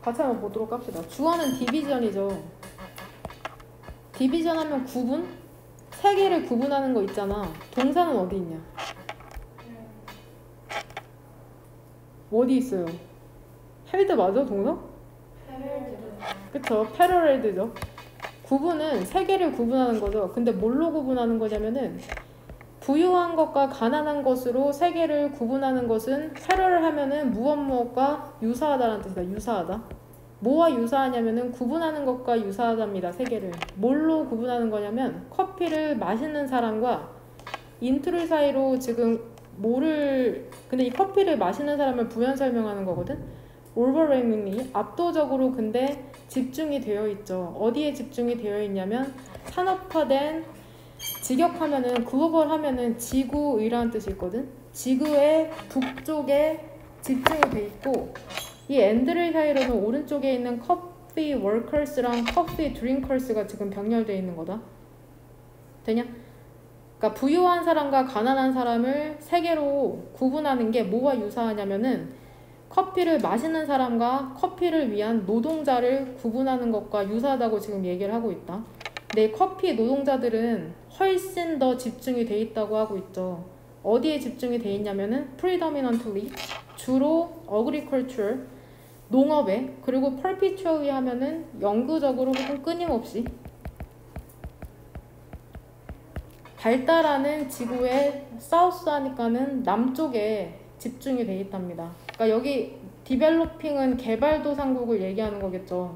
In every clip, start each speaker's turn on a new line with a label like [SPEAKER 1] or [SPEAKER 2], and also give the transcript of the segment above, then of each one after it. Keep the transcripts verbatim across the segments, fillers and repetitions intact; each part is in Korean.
[SPEAKER 1] 같이 한번 보도록 합시다. 주어는 디비전이죠. 디비전 하면 구분? 세 개를 구분하는 거 있잖아. 동사는 어디 있냐? 어디 있어요? 헬드 맞아? 동사? 그쵸. 패러렐드죠. 구분은 세 개를 구분하는 거죠. 근데 뭘로 구분하는 거냐면은 부유한 것과 가난한 것으로 세 개를 구분하는 것은 패러를 하면은 무엇 무엇과 유사하다라는 뜻이다. 유사하다. 뭐와 유사하냐면은 구분하는 것과 유사하답니다. 세 개를. 뭘로 구분하는 거냐면 커피를 마시는 사람과 인트로 사이로 지금 뭐를 근데 이 커피를 마시는 사람을 부연 설명하는 거거든. overwhelmingly 압도적으로 근데 집중이 되어 있죠. 어디에 집중이 되어 있냐면 산업화된 직역하면은 글로벌 하면은 지구의라는 뜻이 있거든. 지구의 북쪽에 집중이 돼 있고 이 앤드를 사이로는 오른쪽에 있는 커피 워커스랑 커피 드링커스가 지금 병렬되어 있는 거다. 되냐? 그러니까 부유한 사람과 가난한 사람을 세 개로 구분하는 게 뭐와 유사하냐면은 커피를 마시는 사람과 커피를 위한 노동자를 구분하는 것과 유사하다고 지금 얘기를 하고 있다. 근데 커피 노동자들은 훨씬 더 집중이 돼 있다고 하고 있죠. 어디에 집중이 돼 있냐면은 predominantly 주로 agriculture 농업에 그리고 perpetually 하면은 영구적으로 혹은 끊임없이 발달하는 지구의 사우스 하니까는 남쪽에 집중이 돼 있답니다. 그러니까 여기 디벨로핑은 개발도상국을 얘기하는 거겠죠.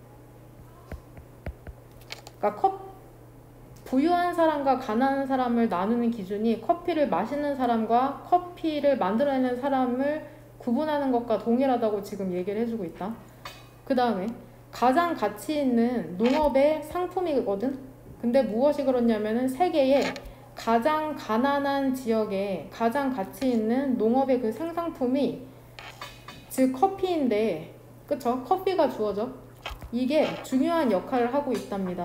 [SPEAKER 1] 그러니까 컵 부유한 사람과 가난한 사람을 나누는 기준이 커피를 마시는 사람과 커피를 만들어내는 사람을 구분하는 것과 동일하다고 지금 얘기를 해주고 있다. 그 다음에 가장 가치 있는 농업의 상품이거든. 근데 무엇이 그렇냐면은 세계의 가장 가난한 지역에 가장 가치 있는 농업의 그 생산품이 즉 커피인데, 그쵸? 커피가 주어져. 이게 중요한 역할을 하고 있답니다.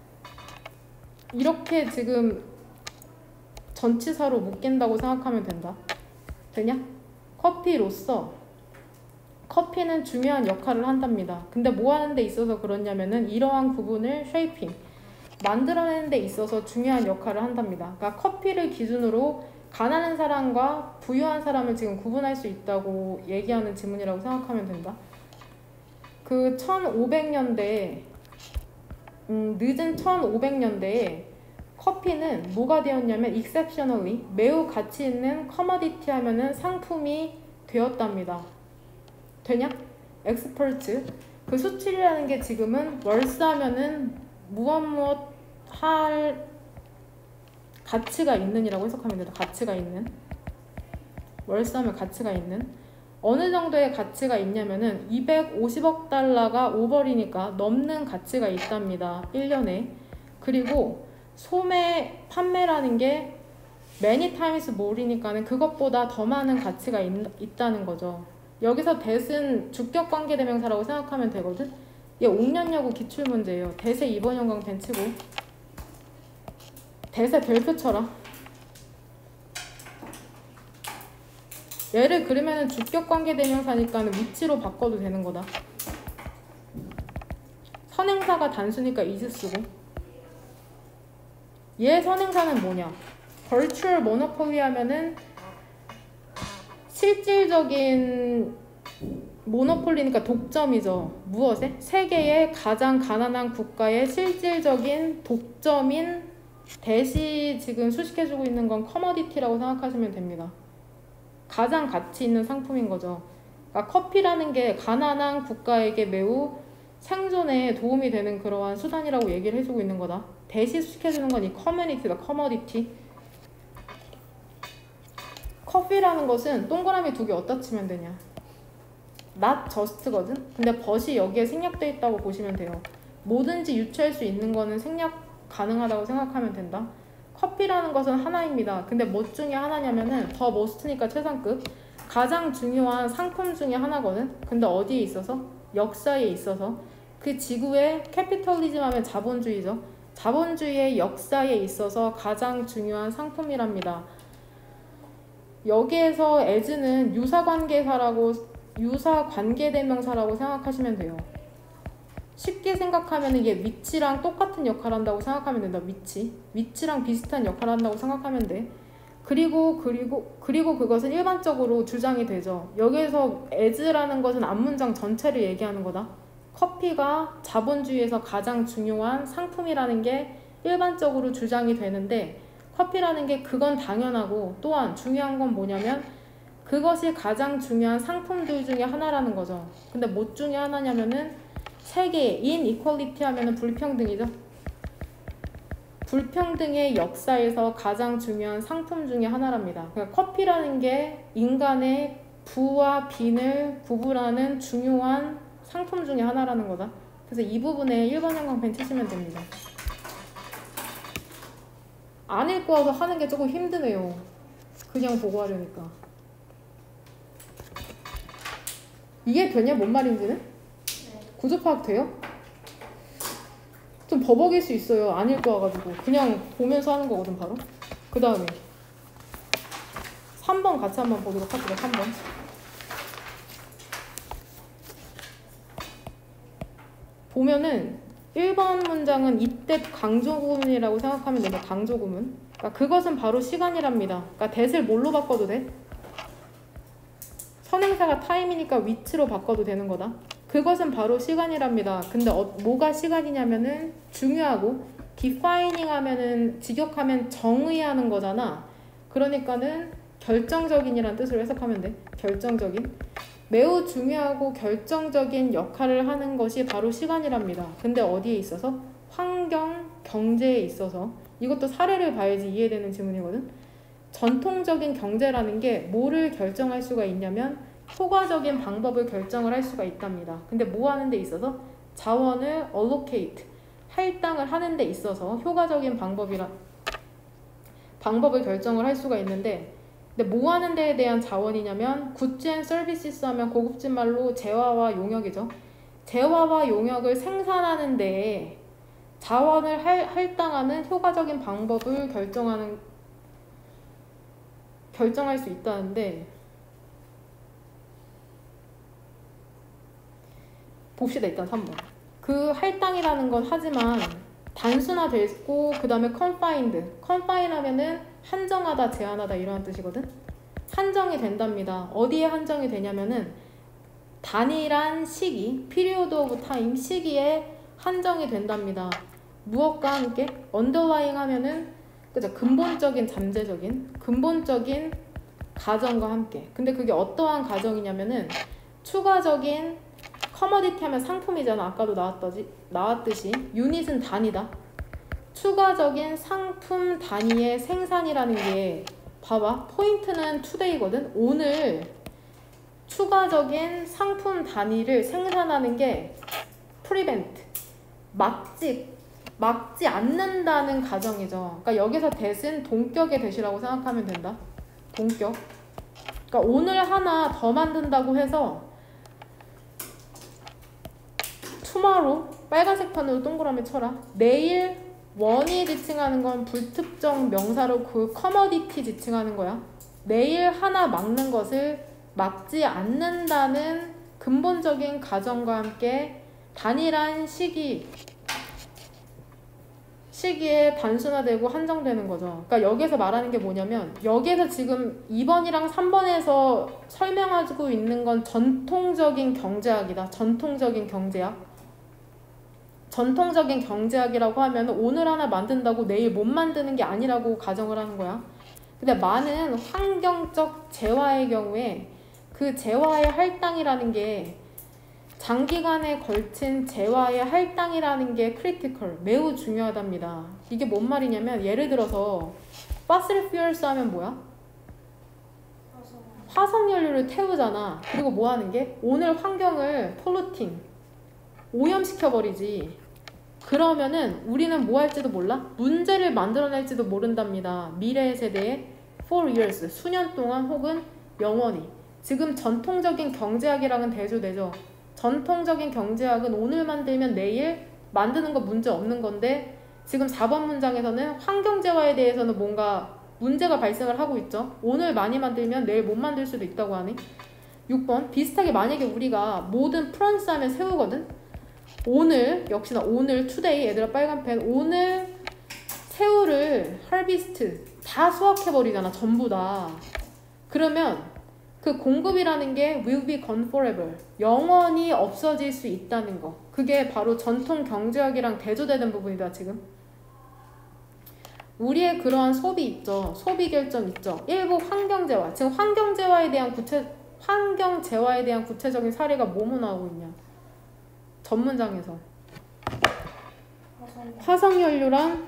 [SPEAKER 1] 이렇게 지금 전치사로 묶인다고 생각하면 된다. 되냐? 커피로서 커피는 중요한 역할을 한답니다. 근데 뭐 하는 데 있어서 그러냐면은 이러한 구분을 쉐이핑 만들어내는 데 있어서 중요한 역할을 한답니다. 그러니까 커피를 기준으로 가난한 사람과 부유한 사람을 지금 구분할 수 있다고 얘기하는 지문이라고 생각하면 된다. 그 천오백 년대 음, 늦은 천오백 년대에 커피는 뭐가 되었냐면 exceptionally 매우 가치 있는 커머디티 하면은 상품이 되었답니다. 되냐? 엑스퍼트 그 수출이라는 게 지금은 월스 하면은 무엇 무엇 할 가치가 있는 이라고 해석하면 된다. 가치가 있는 월스 하면 가치가 있는 어느 정도의 가치가 있냐면은 이백오십억 달러가 오버리니까 넘는 가치가 있답니다. 일 년에. 그리고 소매 판매라는 게 many times more이니까는 그것보다 더 많은 가치가 있, 있다는 거죠. 여기서 that은 주격관계대명사라고 생각하면 되거든. 얘 옥년여고 기출문제예요. that의 이번 연강 벤치고 that의 별표 쳐라. 얘를 그리면은 주격관계대명사니까 위치로 바꿔도 되는 거다. 선행사가 단수니까 is 쓰고 얘 선행사는 뭐냐? virtual monopoly 하면은 실질적인 모노폴리니까 독점이죠. 무엇에? 세계의 가장 가난한 국가의 실질적인 독점인 대시 지금 수식해주고 있는 건 커머디티라고 생각하시면 됩니다. 가장 가치 있는 상품인 거죠. 그러니까 커피라는 게 가난한 국가에게 매우 생존에 도움이 되는 그러한 수단이라고 얘기를 해주고 있는 거다. 대시 수식해주는 건 이 커뮤니티다. 커머디티. 커피라는 것은 동그라미 두 개 어디다 치면 되냐? not just거든? 근데 but이 여기에 생략되어 있다고 보시면 돼요. 뭐든지 유추할 수 있는 거는 생략 가능하다고 생각하면 된다. 커피라는 것은 하나입니다. 근데 뭐 중에 하나냐면은 더 most니까 최상급 가장 중요한 상품 중에 하나거든. 근데 어디에 있어서? 역사에 있어서 그 지구의 캐피털리즘 하면 자본주의죠. 자본주의의 역사에 있어서 가장 중요한 상품이랍니다. 여기에서 as는 유사관계사라고 유사 관계대명사라고 생각하시면 돼요. 쉽게 생각하면 이게 위치랑 똑같은 역할을 한다고 생각하면 된다. 위치. 위치랑 비슷한 역할을 한다고 생각하면 돼. 그리고 그리고 그리고 그것은 일반적으로 주장이 되죠. 여기에서 as라는 것은 앞문장 전체를 얘기하는 거다. 커피가 자본주의에서 가장 중요한 상품이라는 게 일반적으로 주장이 되는데 커피라는 게 그건 당연하고 또한 중요한 건 뭐냐면 그것이 가장 중요한 상품들 중에 하나라는 거죠. 근데 뭐 중에 하나냐면은 세계 인이퀄리티 하면은 불평등이죠. 불평등의 역사에서 가장 중요한 상품 중에 하나랍니다. 그러니까 커피라는 게 인간의 부와 빈을 구분하는 중요한 상품 중에 하나라는 거다. 그래서 이 부분에 일 번 형광펜 치시면 됩니다. 안 읽고 와서 하는 게 조금 힘드네요. 그냥 보고 하려니까. 이게 되냐? 뭔 말인지는? 네. 구조 파악 돼요? 좀 버벅일 수 있어요. 안 읽고 와가지고. 그냥 보면서 하는 거거든 바로. 그 다음에 삼 번 같이 한번 보도록 할게요. 삼 번. 보면은 일 번 문장은 이때 강조구문이라고 생각하면 됩니다. 강조구문. 그러니까 그것은 바로 시간이랍니다. 그러니까 that을 뭘로 바꿔도 돼? 선행사가 time이니까 which로 바꿔도 되는 거다. 그것은 바로 시간이랍니다. 근데 어, 뭐가 시간이냐면은 중요하고 defining 하면은 직역하면 정의하는 거잖아. 그러니까는 결정적인이라는 뜻으로 해석하면 돼. 결정적인. 매우 중요하고 결정적인 역할을 하는 것이 바로 시간이랍니다. 근데 어디에 있어서? 환경, 경제에 있어서. 이것도 사례를 봐야지 이해되는 질문이거든. 전통적인 경제라는 게 뭐를 결정할 수가 있냐면 효과적인 방법을 결정을 할 수가 있답니다. 근데 뭐 하는 데 있어서? 자원을 allocate, 할당을 하는 데 있어서 효과적인 방법이라 방법을 결정을 할 수가 있는데 근데 뭐 하는 데에 대한 자원이냐면 굿즈 앤 서비스 하면 고급진 말로 재화와 용역이죠. 재화와 용역을 생산하는 데에 자원을 할, 할당하는 효과적인 방법을 결정하는 결정할 수 있다는데 봅시다. 일단 삼 번. 그 할당이라는 건 하지만 단순화됐고 그 다음에 confined. confine 하면은 한정하다, 제한하다 이런 뜻이거든. 한정이 된답니다. 어디에 한정이 되냐면은 단일한 시기, period of time, 시기에 한정이 된답니다. 무엇과 함께? underlying 하면은 그죠? 근본적인, 잠재적인, 근본적인 가정과 함께. 근데 그게 어떠한 가정이냐면은 추가적인 커머디티 하면 상품이잖아. 아까도 나왔더지, 나왔듯이 유닛은 단위다. 추가적인 상품 단위의 생산이라는 게 봐봐. 포인트는 today거든. 오늘 추가적인 상품 단위를 생산하는 게 prevent, 막지 막지 않는다는 가정이죠. 그러니까 여기서 that은 동격의 that이라고 생각하면 된다. 동격. 그러니까 오늘 하나 더 만든다고 해서 tomorrow 빨간색 판으로 동그라미 쳐라. 내일 원이 지칭하는 건 불특정 명사로 그 커머디티 지칭하는 거야. 내일 하나 막는 것을 막지 않는다는 근본적인 가정과 함께 단일한 시기 시기에 단순화되고 한정되는 거죠. 그러니까 여기서 말하는 게 뭐냐면 여기에서 지금 이 번이랑 삼 번에서 설명하고 있는 건 전통적인 경제학이다. 전통적인 경제학. 전통적인 경제학이라고 하면 오늘 하나 만든다고 내일 못 만드는 게 아니라고 가정을 하는 거야. 근데 많은 환경적 재화의 경우에 그 재화의 할당이라는 게 장기간에 걸친 재화의 할당이라는 게 크리티컬, 매우 중요하답니다. 이게 뭔 말이냐면 예를 들어서 fossil fuels 하면 뭐야? 화석연료를 태우잖아. 그리고 뭐 하는 게? 오늘 환경을 polluting, 오염시켜버리지. 그러면은 우리는 뭐 할지도 몰라? 문제를 만들어낼지도 모른답니다. 미래의 세대에 for years, 수년 동안 혹은 영원히. 지금 전통적인 경제학이랑은 대조되죠. 전통적인 경제학은 오늘 만들면 내일 만드는 거 문제 없는 건데 지금 사 번 문장에서는 환경재화에 대해서는 뭔가 문제가 발생을 하고 있죠. 오늘 많이 만들면 내일 못 만들 수도 있다고 하네. 육 번 비슷하게 만약에 우리가 모든 프랑스 하면 새우거든. 오늘 역시나 오늘 투데이 얘들아 빨간 펜 오늘 새우를 harvest 다 수확해버리잖아 전부 다. 그러면 그 공급이라는 게 will be gone forever 영원히 없어질 수 있다는 거. 그게 바로 전통 경제학이랑 대조되는 부분이다 지금. 우리의 그러한 소비 있죠. 소비 결정 있죠. 일부 환경재화. 지금 환경재화에 대한 구체 환경재화에 대한 구체적인 사례가 뭐뭐 나오고 있냐. 전문장에서 화석연료랑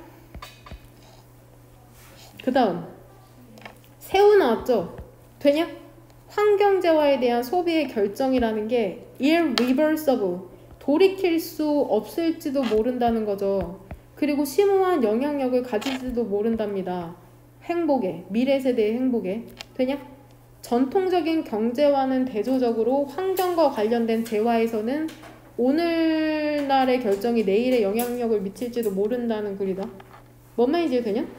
[SPEAKER 1] 그 다음 새우 나왔죠. 되냐? 환경재화에 대한 소비의 결정이라는 게 irreversible 돌이킬 수 없을지도 모른다는 거죠. 그리고 심오한 영향력을 가질지도 모른답니다. 행복에, 미래 세대의 행복에. 되냐? 전통적인 경제와는 대조적으로 환경과 관련된 재화에서는 오늘날의 결정이 내일의 영향력을 미칠지도 모른다는 글이다. 뭔 말인지 되냐? 네.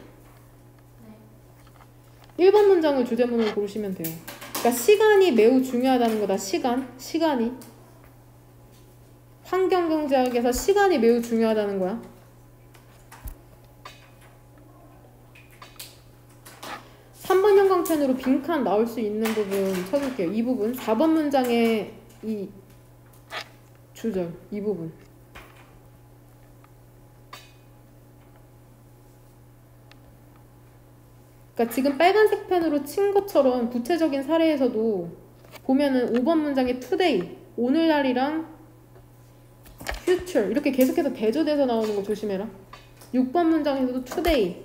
[SPEAKER 1] 일 번 문장을 주제문으로 고르시면 돼요. 그러니까 시간이 매우 중요하다는 거다. 시간, 시간이. 환경경제학에서 시간이 매우 중요하다는 거야. 삼 번 형광펜으로 빈칸 나올 수 있는 부분 쳐줄게요. 이 부분. 사 번 문장의 이 주절, 이 부분. 그러니까 지금 빨간색 펜으로 친 것처럼 구체적인 사례에서도 보면은 오 번 문장의 today, 오늘날이랑 future 이렇게 계속해서 대조돼서 나오는 거 조심해라. 육 번 문장에서도 today,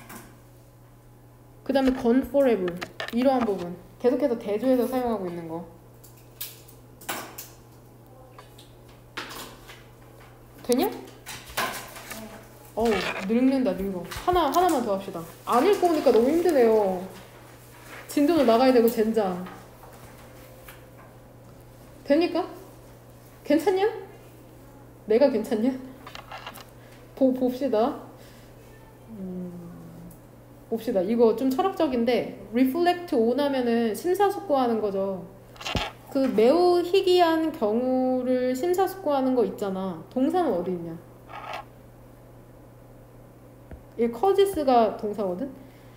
[SPEAKER 1] 그 다음에 gone forever 이러한 부분 계속해서 대조해서 사용하고 있는 거. 되냐? 어우 늙는다 늙어. 하나, 하나만 더 합시다. 안 읽고 오니까 너무 힘드네요. 진도도 나가야 되고 젠장. 되니까? 괜찮냐? 내가 괜찮냐? 보, 봅시다. 음, 봅시다. 이거 좀 철학적인데 reflect on 하면은 심사숙고하는 거죠. 그 매우 희귀한 경우를 심사숙고하는 거 있잖아. 동사는 어디 있냐? 이 cause가 동사거든?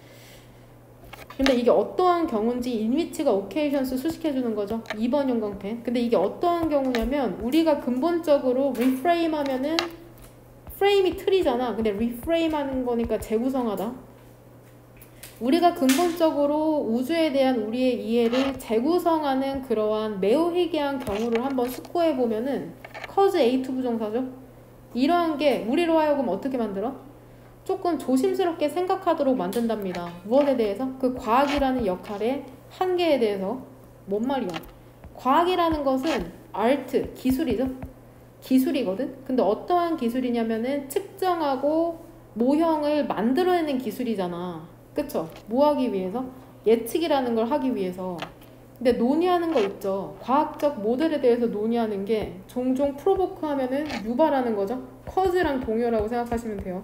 [SPEAKER 1] 근데 이게 어떠한 경우인지 in which가 occasions 수식해주는 거죠. 이 번 형광펜. 근데 이게 어떠한 경우냐면 우리가 근본적으로 reframe 하면은 frame이 틀이잖아. 근데 reframe 하는 거니까 재구성하다. 우리가 근본적으로 우주에 대한 우리의 이해를 재구성하는 그러한 매우 희귀한 경우를 한번 숙고해보면은 cause 에이 투 부정사죠. 이러한 게 우리로 하여금 어떻게 만들어? 조금 조심스럽게 생각하도록 만든답니다. 무엇에 대해서? 그 과학이라는 역할의 한계에 대해서. 뭔 말이야? 과학이라는 것은 아트, 기술이죠. 기술이거든. 근데 어떠한 기술이냐면은 측정하고 모형을 만들어내는 기술이잖아. 그쵸? 뭐 하기 위해서? 예측이라는 걸 하기 위해서. 근데 논의하는 거 있죠. 과학적 모델에 대해서 논의하는 게 종종 프로보크 하면은 유발하는 거죠. 커즈랑 동요라고 생각하시면 돼요.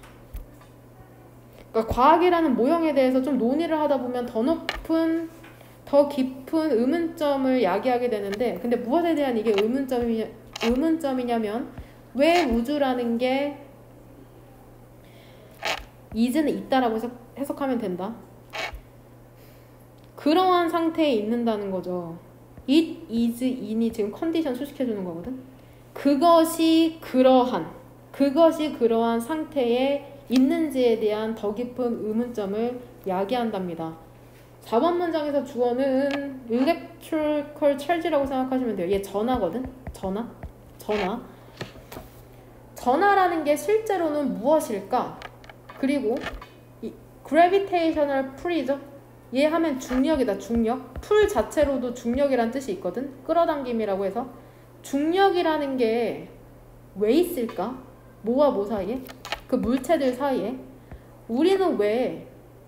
[SPEAKER 1] 그러니까 과학이라는 모형에 대해서 좀 논의를 하다 보면 더 높은, 더 깊은 의문점을 야기하게 되는데, 근데 무엇에 대한 이게 의문점이, 의문점이냐면 왜 우주라는 게 is는 있다라고 해석, 해석하면 된다. 그러한 상태에 있는다는 거죠. it is in이 지금 컨디션 수식해주는 거거든. 그것이 그러한, 그것이 그러한 상태에 있는지에 대한 더 깊은 의문점을 야기한답니다. 사 번 문장에서 주어는 electrical charge라고 생각하시면 돼요. 얘 전하거든. 전하. 전하. 전하라는 게 실제로는 무엇일까? 그리고 이 gravitational pull이죠. 얘 하면 중력이다. 중력. 풀 자체로도 중력이란 뜻이 있거든. 끌어당김이라고 해서. 중력이라는 게 왜 있을까? 뭐와 뭐 사이에? 그 물체들 사이에. 우리는 왜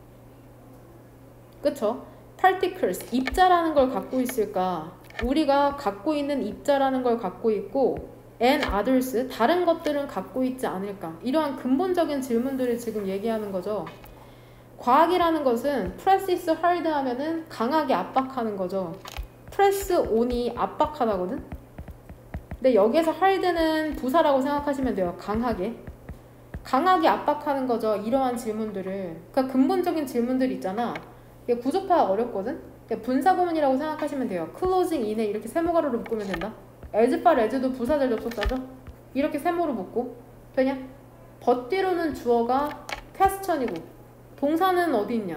[SPEAKER 1] 그쵸? particles, 입자라는 걸 갖고 있을까? 우리가 갖고 있는 입자라는 걸 갖고 있고 and others, 다른 것들은 갖고 있지 않을까? 이러한 근본적인 질문들을 지금 얘기하는 거죠. 과학이라는 것은 press is hard 하면은 강하게 압박하는 거죠. 프레스 온이 압박하다거든. 근데 여기에서 할드는 부사라고 생각하시면 돼요. 강하게. 강하게 압박하는 거죠. 이러한 질문들을. 그러니까 근본적인 질문들 있잖아. 이게 구조파가 어렵거든. 분사구문이라고 생각하시면 돼요. closing in에 이렇게 세모가루로 묶으면 된다. as far as도 부사절 접속사죠. 이렇게 세모로 묶고 되냐? but 뒤로는 주어가 question이고 동사는 어디 있냐?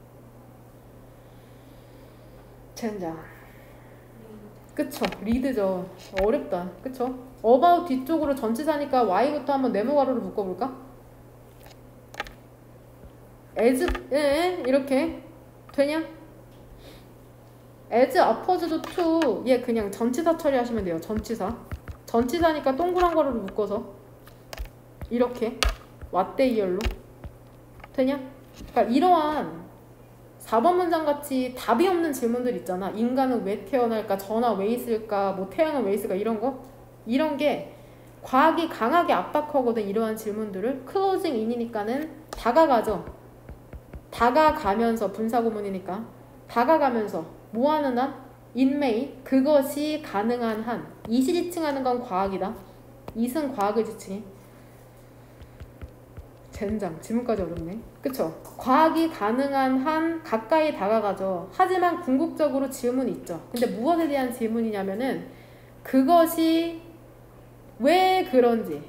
[SPEAKER 1] 젠장. 그쵸. 리드죠. 어렵다. 그쵸? about 뒤쪽으로 전치사니까 y부터 한번 네모가루로 묶어볼까? as 예, 이렇게 되냐? as opposed to 얘 그냥 전치사 처리하시면 돼요. 전치사. 전치사니까 동그란 가루로 묶어서 이렇게 왓데이얼로 되냐? 그러니까 이러한 사 번 문장 같이 답이 없는 질문들 있잖아. 인간은 왜 태어날까? 전화 왜 있을까? 뭐 태양은 왜 있을까? 이런 거. 이런 게 과학이 강하게 압박하거든. 이러한 질문들을. 클로징 인이니까는 다가가죠. 다가가면서 분사구문이니까 다가가면서 뭐하는 한? 인메이 그것이 가능한 한. 이시 지칭하는 건 과학이다. 이승 과학을 지칭해. 젠장. 질문까지 어렵네. 그쵸? 과학이 가능한 한 가까이 다가가죠. 하지만 궁극적으로 질문이 있죠. 근데 무엇에 대한 질문이냐면은 그것이 왜 그런지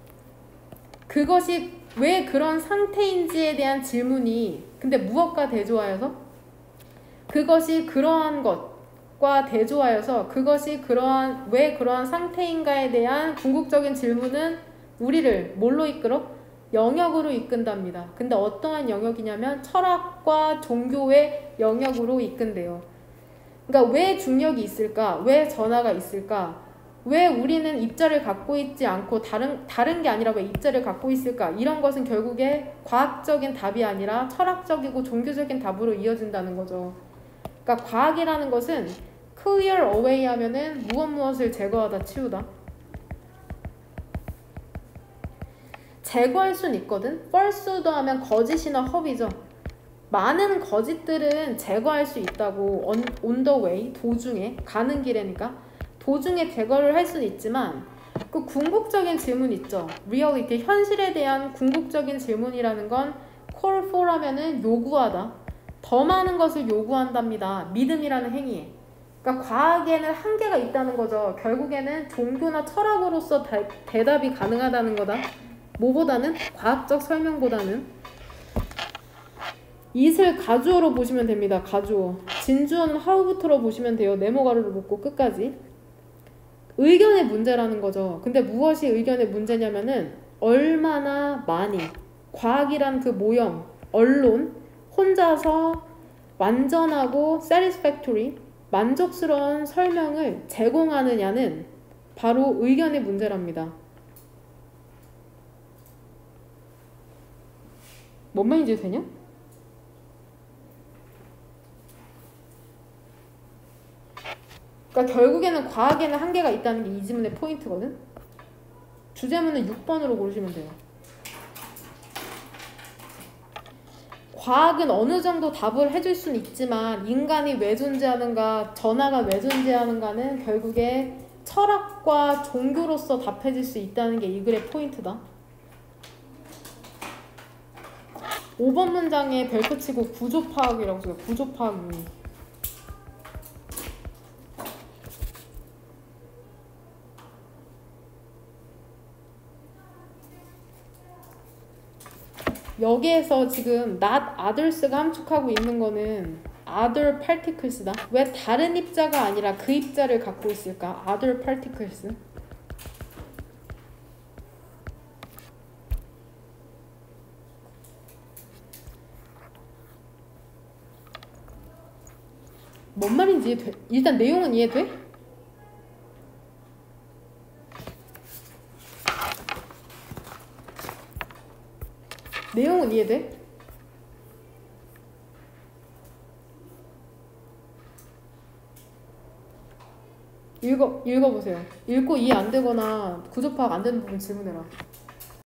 [SPEAKER 1] 그것이 왜 그런 상태인지에 대한 질문이 근데 무엇과 대조하여서 그것이 그러한 것과 대조하여서 그것이 그러한 왜 그러한 상태인가에 대한 궁극적인 질문은 우리를 뭘로 이끌어? 영역으로 이끈답니다. 근데 어떠한 영역이냐면 철학과 종교의 영역으로 이끈대요. 그러니까 왜 중력이 있을까? 왜 전하가 있을까? 왜 우리는 입자를 갖고 있지 않고 다른, 다른 게 아니라 왜 입자를 갖고 있을까? 이런 것은 결국에 과학적인 답이 아니라 철학적이고 종교적인 답으로 이어진다는 거죠. 그러니까 과학이라는 것은 clear away 하면은 무엇 무엇을 제거하다 치우다. 제거할 수는 있거든. false도 하면 거짓이나 허위죠. 많은 거짓들은 제거할 수 있다고 on, on the way, 도중에, 가는 길에니까 도중에 제거를 할 수는 있지만 그 궁극적인 질문 있죠. reality, 현실에 대한 궁극적인 질문이라는 건 call for 하면은 요구하다. 더 많은 것을 요구한답니다. 믿음이라는 행위에. 그러니까 과학에는 한계가 있다는 거죠. 결국에는 종교나 철학으로서 대, 대답이 가능하다는 거다. 뭐보다는? 과학적 설명보다는. it을 가주어로 보시면 됩니다. 가주어. 진주어는 how부터로 보시면 돼요. 네모가루를 묶고 끝까지. 의견의 문제라는 거죠. 근데 무엇이 의견의 문제냐면은 얼마나 많이 과학이란 그 모형, 언론, 혼자서 완전하고 satisfactory, 만족스러운 설명을 제공하느냐는 바로 의견의 문제랍니다. 뭔 말인지 되냐? 그러니까 결국에는 과학에는 한계가 있다는 게 이 지문의 포인트거든. 주제문은 육 번으로 고르시면 돼요. 과학은 어느 정도 답을 해줄 수는 있지만 인간이 왜 존재하는가, 전하가 왜 존재하는가는 결국에 철학과 종교로서 답해질 수 있다는 게 이 글의 포인트다. 오 번 문장에 벨트 치고 구조파악이라고 써요. 구조파악 유의. 여기에서 지금 not others가 함축하고 있는 거는 other particles다. 왜 다른 입자가 아니라 그 입자를 갖고 있을까? other particles. 뭔 말인지 돼? 일단 내용은 이해돼? 내용은 이해돼? 읽어, 읽어보세요. 읽고 이해 안 되거나 구조 파악 안 되는 부분 질문해라.